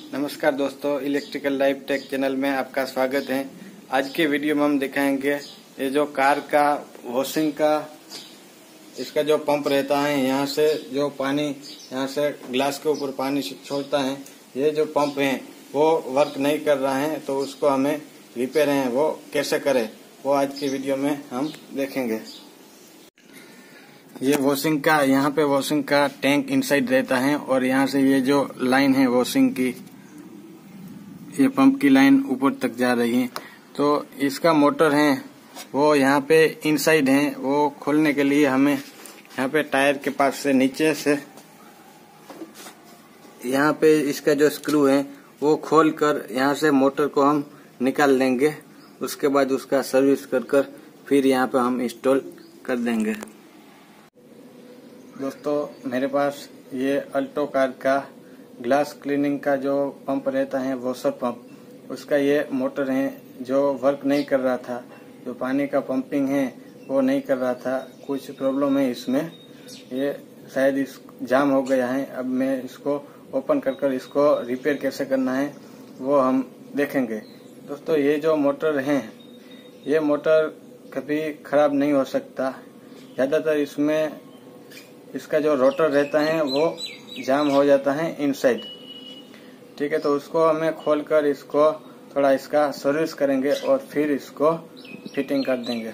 नमस्कार दोस्तों, electrical life take channel में आपका स्वागत है। आज के वीडियो में हम दिखाएंगे ये जो कार का वॉशिंग का इसका जो पंप रहता है, यहाँ से जो पानी यहाँ से ग्लास के ऊपर पानी छोड़ता है, ये जो पंप है वो वर्क नहीं कर रहा है, तो उसको हमें रिपेयर है वो कैसे करें वो आज की वीडियो में हम देखेंगे। ये वॉशिंग का, यहाँ पे वॉशिंग का टैंक इनसाइड रहता है और यहाँ से ये जो लाइन है वॉशिंग की, ये पंप की लाइन ऊपर तक जा रही है। तो इसका मोटर है वो यहाँ पे इनसाइड है, वो खोलने के लिए हमें यहाँ पे टायर के पास से नीचे से यहाँ पे इसका जो स्क्रू है वो खोल कर यहाँ से मोटर को हम निकाल लेंगे। उसके बाद उसका सर्विस कर फिर यहाँ पे हम इंस्टॉल कर देंगे। दोस्तों, मेरे पास ये अल्टो कार का ग्लास क्लीनिंग का जो पंप रहता है, वॉशर पंप, उसका ये मोटर है जो वर्क नहीं कर रहा था। जो पानी का पंपिंग है वो नहीं कर रहा था, कुछ प्रॉब्लम है इसमें, ये शायद इस जाम हो गया है। अब मैं इसको ओपन कर इसको रिपेयर कैसे करना है वो हम देखेंगे। दोस्तों, ये जो मोटर है ये मोटर कभी खराब नहीं हो सकता। ज्यादातर इसमें इसका जो रोटर रहता है वो जाम हो जाता है इनसाइड। ठीक है, तो उसको हमें खोलकर इसको थोड़ा इसका सर्विस करेंगे और फिर इसको फिटिंग कर देंगे।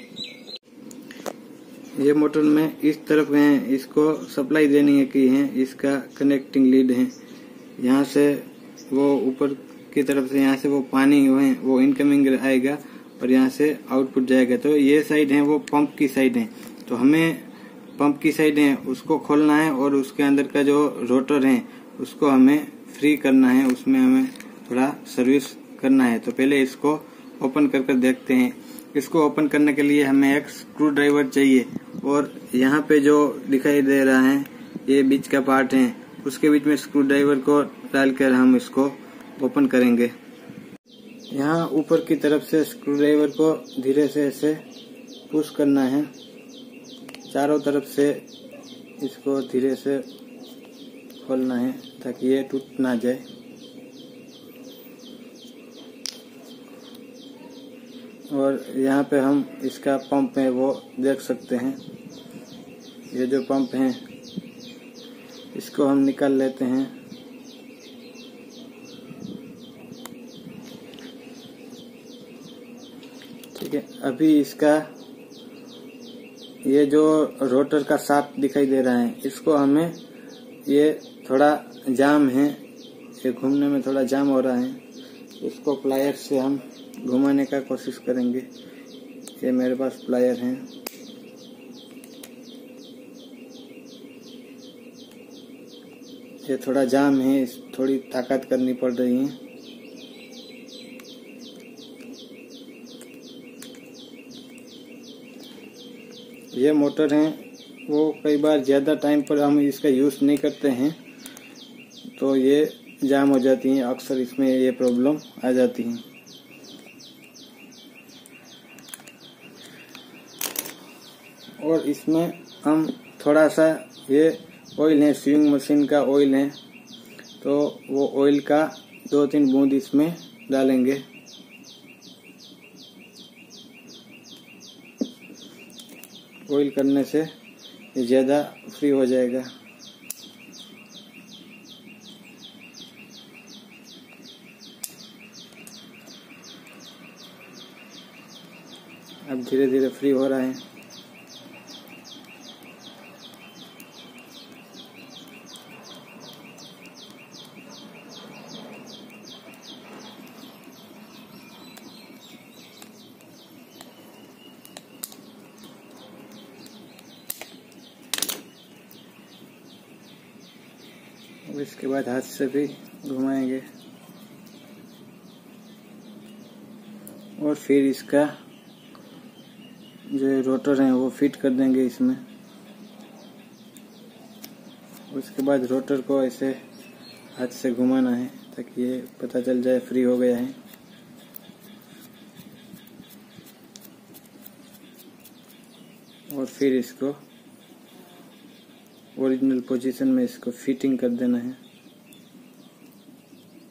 ये मोटर में इस तरफ है, इसको सप्लाई देनी की है, इसका कनेक्टिंग लीड है। यहाँ से वो ऊपर की तरफ से यहाँ से वो पानी वो इनकमिंग आएगा और यहाँ से आउटपुट जाएगा। तो ये साइड है वो पंप की साइड है, तो हमें पंप की साइड है उसको खोलना है और उसके अंदर का जो रोटर है उसको हमें फ्री करना है, उसमें हमें थोड़ा सर्विस करना है। तो पहले इसको ओपन कर देखते हैं। इसको ओपन करने के लिए हमें एक स्क्रू ड्राइवर चाहिए और यहाँ पे जो दिखाई दे रहा है ये बीच का पार्ट है, उसके बीच में स्क्रू ड्राइवर को डालकर हम इसको ओपन करेंगे। यहाँ ऊपर की तरफ से स्क्रू ड्राइवर को धीरे से ऐसे पुश करना है, चारों तरफ से इसको धीरे से खोलना है ताकि ये टूट ना जाए। और यहाँ पे हम इसका पंप है वो देख सकते हैं। ये जो पंप है इसको हम निकाल लेते हैं। ठीक है, अभी इसका ये जो रोटर का शाफ्ट दिखाई दे रहा है इसको हमें, ये थोड़ा जाम है, ये घूमने में थोड़ा जाम हो रहा है, इसको प्लायर से हम घुमाने का कोशिश करेंगे। ये मेरे पास प्लायर है, ये थोड़ा जाम है, थोड़ी ताकत करनी पड़ रही है। ये मोटर है वो कई बार ज्यादा टाइम पर हम इसका यूज नहीं करते हैं तो ये जाम हो जाती है, अक्सर इसमें ये प्रॉब्लम आ जाती है। और इसमें हम थोड़ा सा, ये ऑयल है, स्विंग मशीन का ऑयल है, तो वो ऑयल का 2-3 बूंद इसमें डालेंगे। ऑयल करने से ये ज्यादा फ्री हो जाएगा। अब धीरे धीरे फ्री हो रहा है। इसके बाद हाथ से भी घुमाएंगे और फिर इसका जो रोटर है वो फिट कर देंगे इसमें। उसके बाद रोटर को ऐसे हाथ से घुमाना है ताकि ये पता चल जाए फ्री हो गया है। और फिर इसको ओरिजिनल पोजीशन में इसको फिटिंग कर देना है।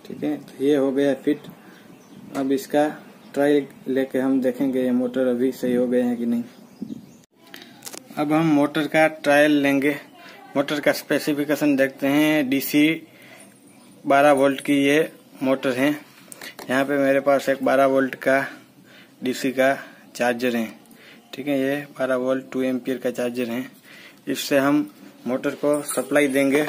ठीक है, तो ये हो गया फिट। अब इसका ट्रायल लेके हम देखेंगे ये मोटर अभी सही हो गए हैं कि नहीं। अब हम मोटर का ट्रायल लेंगे। मोटर का स्पेसिफिकेशन देखते हैं। डीसी 12 वोल्ट की ये मोटर है। यहाँ पे मेरे पास एक 12 वोल्ट का डीसी का चार्जर है। ठीक है, ये 12 वोल्ट 2 एम्पियर का चार्जर है। इससे हम मोटर को सप्लाई देंगे।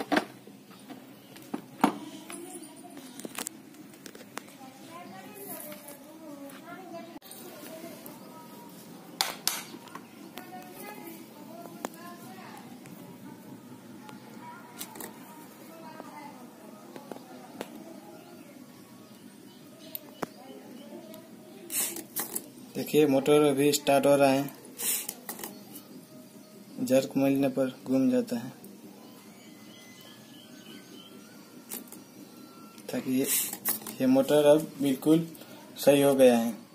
देखिए मोटर अभी स्टार्ट हो रहा है। जर्क मिलने पर घूम जाता है, ताकि ये मोटर अब बिल्कुल सही हो गया है।